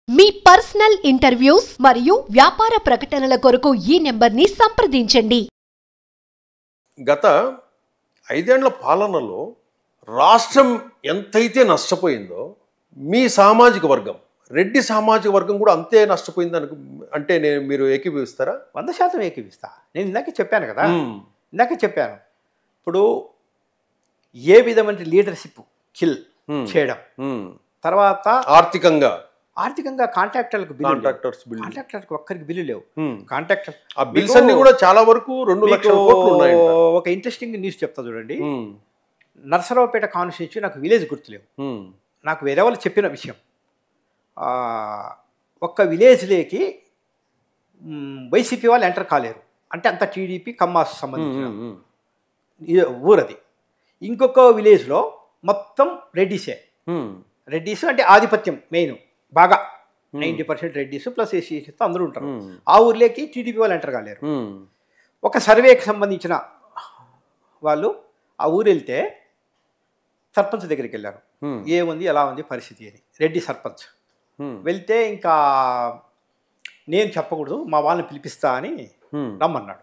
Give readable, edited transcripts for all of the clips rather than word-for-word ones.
మీ personal interviews మరియు వ్యాపార ప్రకటనల కొరకు ఈ నెంబర్ని సంప్రదించండి. గత 5 ఏళ్ల పాలనలో రాష్ట్రం ఎంతైతే నష్టపోయిందో మీ సామాజిక వర్గం రెడ్డి సామాజిక వర్గం కూడా అంతే నష్టపోయింది అంటే మీరు ఏకీభవిస్తారా? 100% ఏకీభవిస్తా. నేను ఇందాకే చెప్పాను కదా, ఇప్పుడు ఏ విధమైన లీడర్షిప్ కిల్ చేయడం, తర్వాత ఆర్థికంగా కాంట్రాక్టర్లకు కాంట్రాక్టర్లకు ఒక్కరికి బిల్లు లేవు. కాంట్రాక్టర్ ఆ బిల్స్ అన్ని కూడా చాలా వరకు 2 లక్షల కోట్లు ఉన్నాయి. ఒక ఇంట్రెస్టింగ్ న్యూస్ చెప్తా చూడండి. నర్సరావుపేట కాన్స్టిట్యూన్సీ నాకు విలేజ్ గుర్తులేవు, నాకు వేరే వాళ్ళు చెప్పిన విషయం. ఒక్క విలేజ్లోకి వైసీపీ వాళ్ళు ఎంటర్ కాలేరు, అంటే అంత టీడీపీ కమ్మాస్ సంబంధించిన ఊరది. ఇంకొక విలేజ్లో మొత్తం రెడ్డిస్ అంటే ఆధిపత్యం మెయిన్ బాగా 90% రెడ్డిస్ ప్లస్ ఎస్సీతో అందరూ ఉంటారు. ఆ ఊర్లోకి టీడీపీ వాళ్ళు ఎంటర్ కాలేరు. ఒక సర్వేకి సంబంధించిన వాళ్ళు ఆ ఊరు వెళ్తే సర్పంచ్ దగ్గరికి వెళ్ళారు, ఏముంది ఎలా ఉంది పరిస్థితి అని. రెడ్డి సర్పంచ్ వెళ్తే ఇంకా నేను చెప్పకూడదు, మా వాళ్ళని పిలిపిస్తా అని రమ్మన్నాడు.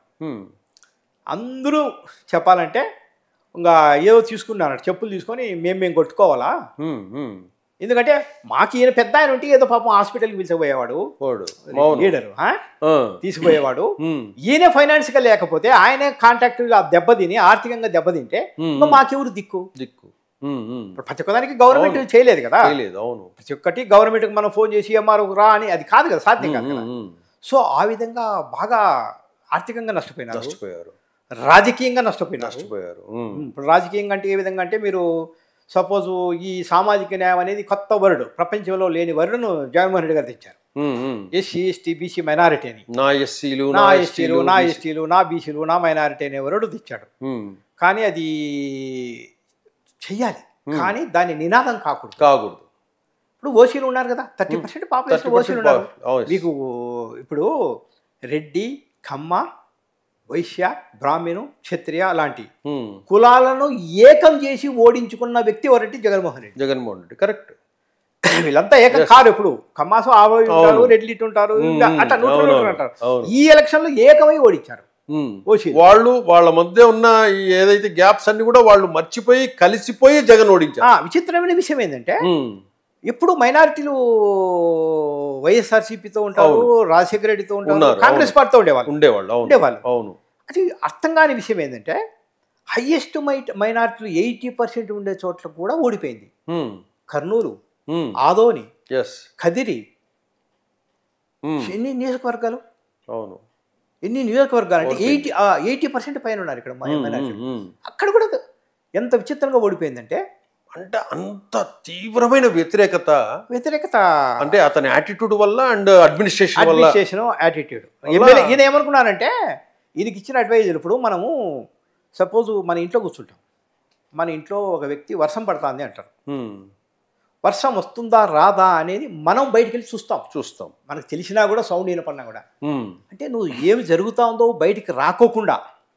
అందరూ చెప్పాలంటే ఇంకా ఏదో తీసుకున్నాడు, చెప్పులు తీసుకొని మేము కొట్టుకోవాలా, ఎందుకంటే మాకు ఈయన పెద్ద ఆయన ఉంటే ఏదో పాపం హాస్పిటల్కి పిలిచిపోయేవాడు, లీడరు తీసుకుపోయేవాడు. ఈయన ఫైనాన్స్గా లేకపోతే ఆయనే కాంట్రాక్టర్ దెబ్బతిని ఆర్థికంగా దెబ్బతింటే మాకెవరు దిక్కు. ప్రతి ఒక్కదానికి గవర్నమెంట్ చేయలేదు కదా, ప్రతి ఒక్కటి గవర్నమెంట్కి మనం ఫోన్ చేసి ఎంఆర్ఓ రా అని అది కాదు కదా, సాధ్యం కాదు కదా. సో ఆ విధంగా బాగా ఆర్థికంగా నష్టపోయారు, రాజకీయంగా నష్టపోయారు. ఇప్పుడు రాజకీయంగా అంటే ఏ విధంగా అంటే, మీరు సపోజ్ ఈ సామాజిక న్యాయం అనేది కొత్త వర్డ్, ప్రపంచంలో లేని వర్డ్ను జగన్మోహన్ రెడ్డి గారు తెచ్చారు. ఎస్సీ ఎస్టీ బీసీ మైనారిటీ అని, నా ఎస్టీలు నా బీసీలు నా మైనారిటీ అనే వర్డ్ తెచ్చాడు. కానీ అది చెయ్యాలి, కానీ దాని నినాదం కాకూడదు. ఇప్పుడు ఓసీలు ఉన్నారు కదా, 30% పాపులేషన్ ఓసీలు ఉన్నారు. మీకు ఇప్పుడు రెడ్డి, కమ్మ, వైశ్య, బ్రాహ్మణు, క్షత్రియ లాంటి కులాలను ఏకం చేసి ఓడించుకున్న వ్యక్తి ఎవరంటే జగన్మోహన్ రెడ్డి. కరెక్ట్. వీళ్ళంతా ఏకం కాదు. ఇప్పుడు కమ్మాసు ఉంటారు, రెడ్లు ఇటు ఉంటారు, అట్లా అంటారు. ఈ ఎలక్షన్ లో ఏకమై ఓడించారు వాళ్ళ మధ్య ఉన్న ఏదైతే గ్యాప్స్ అన్ని కూడా వాళ్ళు మర్చిపోయి కలిసిపోయి జగన్ ఓడించారు. విచిత్రమైన విషయం ఏంటంటే, ఎప్పుడు మైనారిటీలు వైఎస్ఆర్సీపీతో ఉంటారు, రాజశేఖర రెడ్డితో ఉంటారు, కాంగ్రెస్ పార్టీతో ఉండేవాళ్ళు. అది అర్థం కాని విషయం ఏంటంటే, హైయెస్ట్ మైనారిటీలు 80% ఉండే చోట్ల కూడా ఓడిపోయింది. కర్నూలు, ఆదోని, కదిరి, ఎన్ని నియోజకవర్గాలు అంటే 80% పైన ఉన్నారు ఇక్కడ మైనారిటీలు. అక్కడ కూడా ఎంత విచిత్రంగా ఓడిపోయిందంటే, అంటే అంత తీవ్రమైన వ్యతిరేకత అంటే అతని యాటిట్యూడ్ వల్ల అండ్ అడ్మినిస్ట్రేషన్ యాటిట్యూడ్. ఈయన ఏమనుకున్నారంటే, ఈయనకి ఇచ్చిన అడ్వైజర్, ఇప్పుడు మనము సపోజ్ మన ఇంట్లో కూర్చుంటాం, మన ఇంట్లో ఒక వ్యక్తి వర్షం పడుతుంది అంటారు. వర్షం వస్తుందా రాదా అనేది మనం బయటికి వెళ్ళి చూస్తాం. మనకు తెలిసినా కూడా, సౌండ్ వినపడినా కూడా. అంటే నువ్వు ఏమి జరుగుతా ఉందో బయటికి రాకోకుండా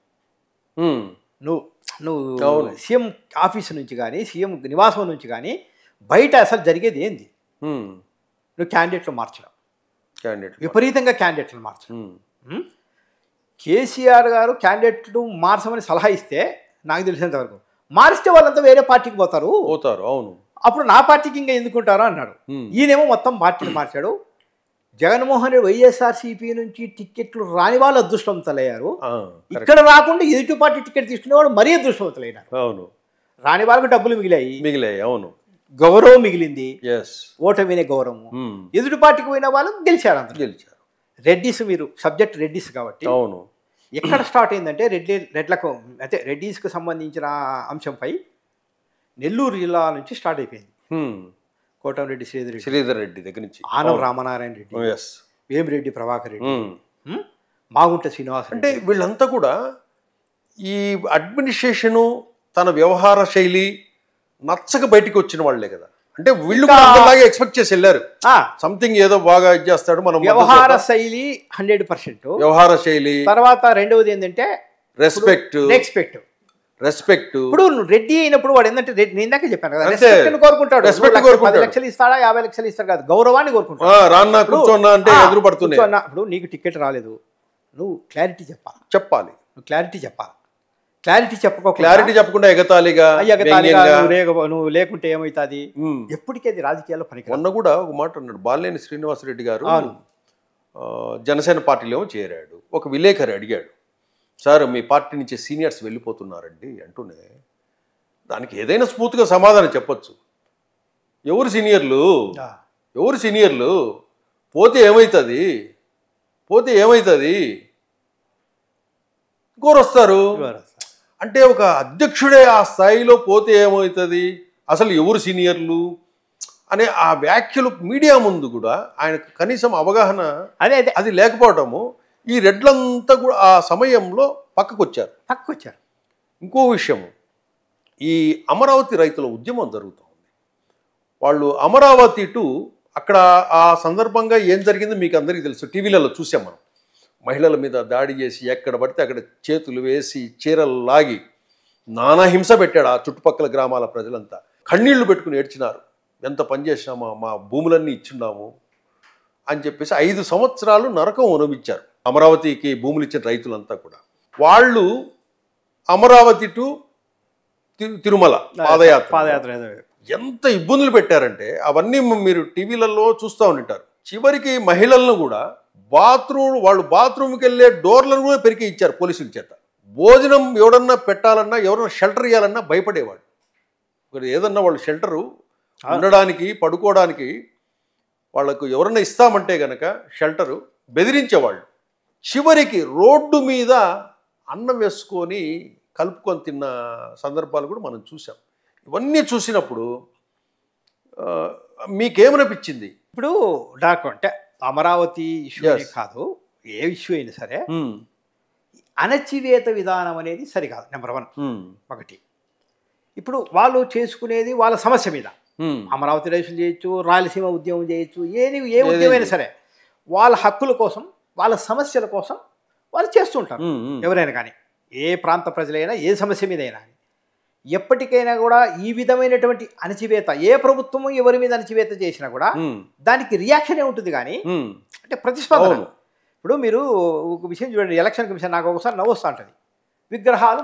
నువ్వు సీఎం ఆఫీస్ నుంచి కానీ, సీఎం నివాసం నుంచి కానీ బయట అసలు జరిగేది ఏంది, నువ్వు క్యాండిడేట్లు మార్చడం, విపరీతంగా క్యాండిడేట్లు మార్చడం. కేసీఆర్ గారు క్యాండిడేట్లు మార్చమని సలహా ఇస్తే, నాకు తెలిసినంత వరకు మారిస్తే వాళ్ళంతా వేరే పార్టీకి పోతారు. అవును, అప్పుడు నా పార్టీకి ఇంకా ఎందుకుంటారో అన్నాడు. ఈయనేమో మొత్తం పార్టీని మార్చాడు. జగన్మోహన్ రెడ్డి వైఎస్ఆర్సీపీ నుంచి టికెట్లు రాని వాళ్ళు అదృష్టవంతులయ్యారు. ఇక్కడ రాకుండా ఎదుటి పార్టీ టికెట్ తీసుకునేవాడు మరీ అదృష్టవంతులైనారు. రాని వాళ్ళకు డబ్బులు మిగిలాయి. అవును, గౌరవం మిగిలింది, ఓటమినే గౌరవం. ఎదుటి పార్టీకి పోయిన వాళ్ళు గెలిచారు. రెడ్డిస్, మీరు సబ్జెక్ట్ రెడ్డిస్ కాబట్టి, అవును, ఎక్కడ స్టార్ట్ అయిందంటే రెడ్లకు అయితే రెడ్డిస్కి సంబంధించిన అంశంపై నెల్లూరు జిల్లా నుంచి స్టార్ట్ అయిపోయింది. కోటంరెడ్డి శ్రీధర్ రెడ్డి దగ్గర నుంచి ఆనం రామనారాయణ రెడ్డి, వేమిరెడ్డి ప్రభాకర్ రెడ్డి, మాగుంట శ్రీనివాస్. అంటే వీళ్ళంతా కూడా ఈ అడ్మినిస్ట్రేషను, తన వ్యవహార శైలి నచ్చక బయటికి వచ్చిన వాళ్లే కదా. అంటే వీళ్ళు అలాగే ఎక్స్పెక్ట్ చేసి వెళ్ళారు, సంథింగ్ ఏదో బాగా చేస్తాడు. మనం వ్యవహార శైలి 100%, వ్యవహార శైలి. తర్వాత రెండవది ఏంటంటే రెస్పెక్ట్. రెస్పెక్ట్. ఇప్పుడు నువ్వు రెడ్డి అయినప్పుడు వాడు ఏంటంటే నేను ఇందాక చెప్పాను కదా, అంతే. రెస్పెక్ట్ కోరుకుంటాడు. రెస్పెక్ట్ 10 లక్షలు ఇస్తాడా 50 లక్షలు ఇస్తాడు కాదు, గౌరవాన్ని కోరుకుంటాడు. రాన్నా కూర్చోన్నా అంటే ఎదురు పడుతుంది. ఇప్పుడు నీకు టికెట్ రాలేదు, నువ్వు క్లారిటీ చెప్పాలి. నువ్వు క్లారిటీ చెప్పాలి. క్లారిటీ క్లారిటీ చెప్పకుండా ఎగతాళిగా నువ్వు లేకుంటే ఏమవుతుంది, ఎప్పటికీ అది రాజకీయాల్లో పనికి. మొన్న కూడా ఒక మాట అన్నాడు బాలినేని శ్రీనివాసరెడ్డి గారు, జనసేన పార్టీలో చేరాడు. ఒక విలేకరి అడిగాడు, సార్ మీ పార్టీ నుంచి సీనియర్స్ వెళ్ళిపోతున్నారండి అంటూనే దానికి ఏదైనా స్మూత్గా సమాధానం చెప్పొచ్చు. ఎవరు సీనియర్లు పోతే ఏమవుతుంది ఇంకోరొస్తారు అంటే ఒక అధ్యక్షుడే ఆ స్థాయిలో పోతే ఏమవుతుంది, అసలు ఎవరు సీనియర్లు అనే ఆ వ్యాఖ్యలు మీడియా ముందు కూడా ఆయనకు కనీసం అవగాహన అది లేకపోవటము. ఈ రెడ్లంతా కూడా ఆ సమయంలో పక్కకు వచ్చారు. ఇంకో విషయము, ఈ అమరావతి రైతుల ఉద్యమం జరుగుతుంది. వాళ్ళు అమరావతి టు అక్కడ ఆ సందర్భంగా ఏం జరిగిందో మీకు అందరికీ తెలుసు, టీవీలలో చూసాం మనం. మహిళల మీద దాడి చేసి ఎక్కడ పడితే అక్కడ చేతులు వేసి చీరలు లాగి నానా హింస పెట్టాడు ఆ చుట్టుపక్కల గ్రామాల ప్రజలంతా. కన్నీళ్లు పెట్టుకుని ఏడ్చినారు, ఎంత పని చేసినామా, మా భూములన్నీ ఇచ్చున్నాము అని చెప్పేసి 5 సంవత్సరాలు నరకం అనుభవించారు అమరావతికి భూములు ఇచ్చిన రైతులంతా కూడా. వాళ్ళు అమరావతి టు తిరుమల పాదయాత్ర ఎంత ఇబ్బందులు పెట్టారంటే అవన్నీ మీరు టీవీలలో చూస్తూ ఉంటారు. చివరికి మహిళలను కూడా వాళ్ళు బాత్రూమ్కి వెళ్ళే డోర్లను కూడా పెరిగి ఇచ్చారు పోలీసుల చేత. భోజనం ఎవడన్నా పెట్టాలన్నా, ఎవరన్నా షెల్టర్ ఇవ్వాలన్నా భయపడేవాడు. ఏదన్నా వాళ్ళు షెల్టరు ఉండడానికి పడుకోవడానికి వాళ్ళకు ఎవరన్నా ఇస్తామంటే గనక షెల్టరు బెదిరించేవాళ్ళు. చివరికి రోడ్డు మీద అన్నం వేసుకొని కలుపుకొని తిన్న సందర్భాలు కూడా మనం చూసాం. ఇవన్నీ చూసినప్పుడు మీకేమనిపించింది? ఇప్పుడు నాకు అంటే అమరావతి ఇష్యూ కాదు, ఏ ఇష్యూ అయినా సరే అణచివేత విధానం అనేది సరికాదు. నెంబర్ 1 ఒకటి. ఇప్పుడు వాళ్ళు చేసుకునేది వాళ్ళ సమస్య మీద, అమరావతి రైతులు చేయొచ్చు, రాయలసీమ ఉద్యమం చేయొచ్చు, ఏ ఉద్యమైనా సరే వాళ్ళ హక్కుల కోసం, వాళ్ళ సమస్యల కోసం వాళ్ళు చేస్తుంటారు. ఎవరైనా కానీ, ఏ ప్రాంత ప్రజలైనా, ఏ సమస్య మీదైనా. ఎప్పటికైనా కూడా ఈ విధమైనటువంటి అణచివేత, ఏ ప్రభుత్వము ఎవరి మీద అణచివేత చేసినా కూడా దానికి రియాక్షనే ఉంటుంది కానీ అంటే ప్రతిస్పందన. ఇప్పుడు మీరు ఒక విషయం చూడండి, ఎలక్షన్ కమిషన్ నాకు ఒకసారి నవ్వు వస్తూ ఉంటుంది. విగ్రహాలు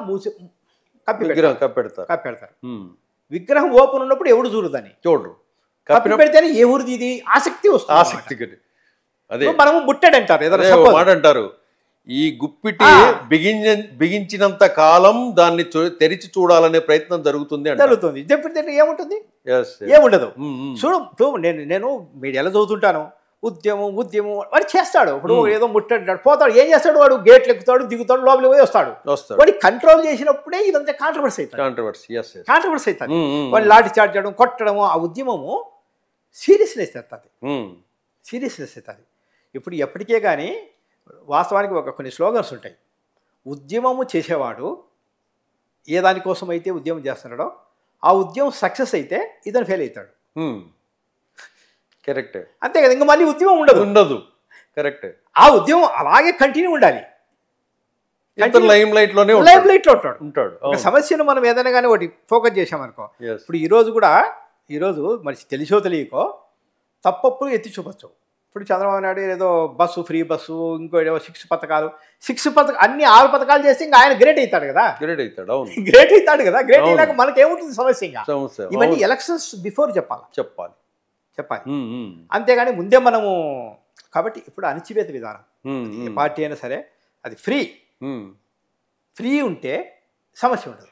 కప్పెడతారు. విగ్రహం ఓపెన్ ఉన్నప్పుడు ఎవడు చూడదని కప్పి పెడితేనే ఏ ఊరిది ఇది ఆసక్తి వస్తుంది. మనము ముట్టడంటారు, ఏదంటారు, ఈ గుప్పిటి బిగించినంత కాలం దాన్ని తెరిచి చూడాలనే ప్రయత్నం జరుగుతుంది. ఏముంటుంది? ఏముండదు. చూడు నేను మీడియాలో చదువుతుంటాను, ఉద్యమం వాడు చేస్తాడు. ఇప్పుడు ఏదో ముట్టంటాడు, పోతాడు, ఏం చేస్తాడు వాడు, గేట్లు ఎక్కుతాడు, దిగుతాడు, లోపలికి పోయి వస్తాడు. వాడి కంట్రోల్ చేసినప్పుడే ఇదంతా కాంట్రవర్సీ అవుతుంది. వాడు లాఠీ చార్జ్ చేయడం, కొట్టడము, ఆ ఉద్యమము సీరియస్నెస్ అవుతుంది. ఇప్పుడు ఎప్పటికే కానీ వాస్తవానికి కొన్ని స్లోగన్స్ ఉంటాయి. ఉద్యమము చేసేవాడు ఏ దానికోసం అయితే ఉద్యమం చేస్తున్నాడో ఆ ఉద్యమం సక్సెస్ అయితే ఇతను ఫెయిల్ అవుతాడు. కరెక్ట్. అంతే కదా, ఇంకా మళ్ళీ ఉద్యమం ఉండదు. కరెక్ట్. ఆ ఉద్యమం అలాగే కంటిన్యూ ఉండాలి. లైమ్ లైట్ లో ఉంటాడు. ఒక సమస్యను మనం ఏదైనా కానీ ఒకటి ఫోకస్ చేసామనుకో, ఇప్పుడు ఈరోజు మరి తెలిసో తెలియకో తప్పప్పుడు ఎత్తి చూపచ్చు. ఇప్పుడు చంద్రబాబు నాయుడు ఏదో బస్సు, ఫ్రీ బస్సు, ఇంకో ఏదో 6 పథకాలు అన్ని 6 పథకాలు చేస్తే ఇంకా ఆయన గ్రేట్ అవుతాడు కదా. గ్రేట్ అవుతాడు కదా. గ్రేట్ అయినాక మనకేముంటుంది సమస్య? ఇంకా ఇవన్నీ ఎలక్షన్స్ బిఫోర్ చెప్పాలి. అంతేగాని ముందే మనము. కాబట్టి ఇప్పుడు అణచివేత విధానం ఏ పార్టీ అయినా సరే అది ఫ్రీ ఉంటే సమస్య ఉండదు.